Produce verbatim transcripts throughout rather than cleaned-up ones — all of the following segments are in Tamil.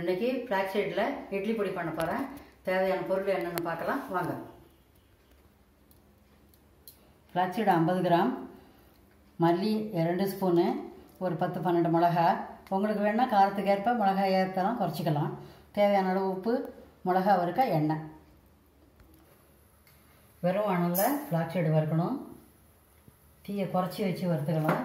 இன்றைக்கி ஃப்ளாக் சைடில் இட்லி பொடி பண்ண போகிறேன். தேவையான பொருள் என்னென்னு பார்க்கலாம் வாங்க. ஃப்ளாக் சைடு ஐம்பது கிராம், மல்லி ரெண்டு ஸ்பூனு, ஒரு பத்து பன்னெண்டு மிளகா. உங்களுக்கு வேணால் காரத்துக்கு ஏற்ப மிளகாய் ஏற்கலாம், குறைச்சிக்கலாம். தேவையான அளவு உப்பு, மிளகா வறுக்க எண்ணெய். வெறும் வானலில் ஃப்ளாக் சைடு வறுக்கணும். தீயை குறைச்சி வச்சு வறுத்துக்கலாம்.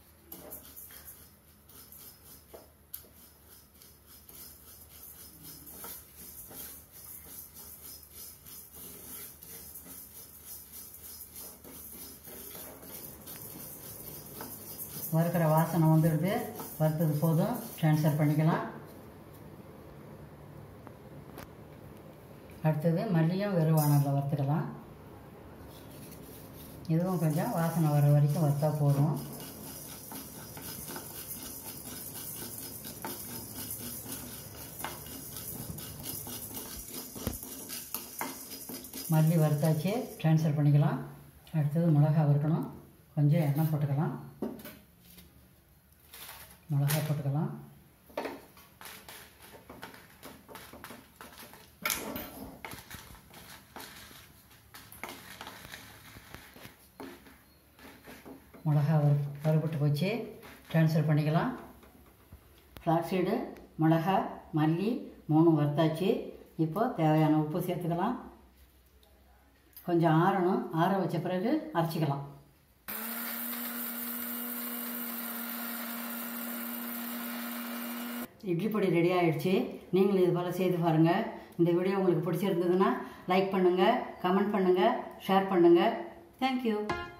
வறுக்கிற வாசனை வந்துடுது. வறுத்தது போதும், ட்ரான்ஸ்ஃபர் பண்ணிக்கலாம். அடுத்தது மல்லியும் வெறும் வானலில் வறுத்துக்கலாம். இதுவும் கொஞ்சம் வாசனை வர வரைக்கும் வறுத்தா போதும். மல்லி வறுத்தாச்சு, ட்ரான்ஸ்ஃபர் பண்ணிக்கலாம். அடுத்தது மிளகா வறுக்கணும். கொஞ்சம் எண்ணெய் போட்டுக்கலாம். மிளகா போட்டுக்கலாம். மிளகா வறு வறுபட்டு போச்சு, ட்ரான்ஸ்ஃபர் பண்ணிக்கலாம். ஃப்ளாக் சைடு, மிளகா, மல்லி மூணு வறுத்தாச்சு. இப்போது தேவையான உப்பு சேர்த்துக்கலாம். கொஞ்சம் ஆறணும். ஆற வச்ச பிறகு அரைச்சிக்கலாம். இட்லி பொடி ரெடி ஆகிடுச்சு. நீங்களும் இது போல் செய்து பாருங்கள். இந்த வீடியோ உங்களுக்கு பிடிச்சிருந்ததுன்னா லைக் பண்ணுங்கள், கமெண்ட் பண்ணுங்கள், ஷேர் பண்ணுங்கள். தேங்க்யூ.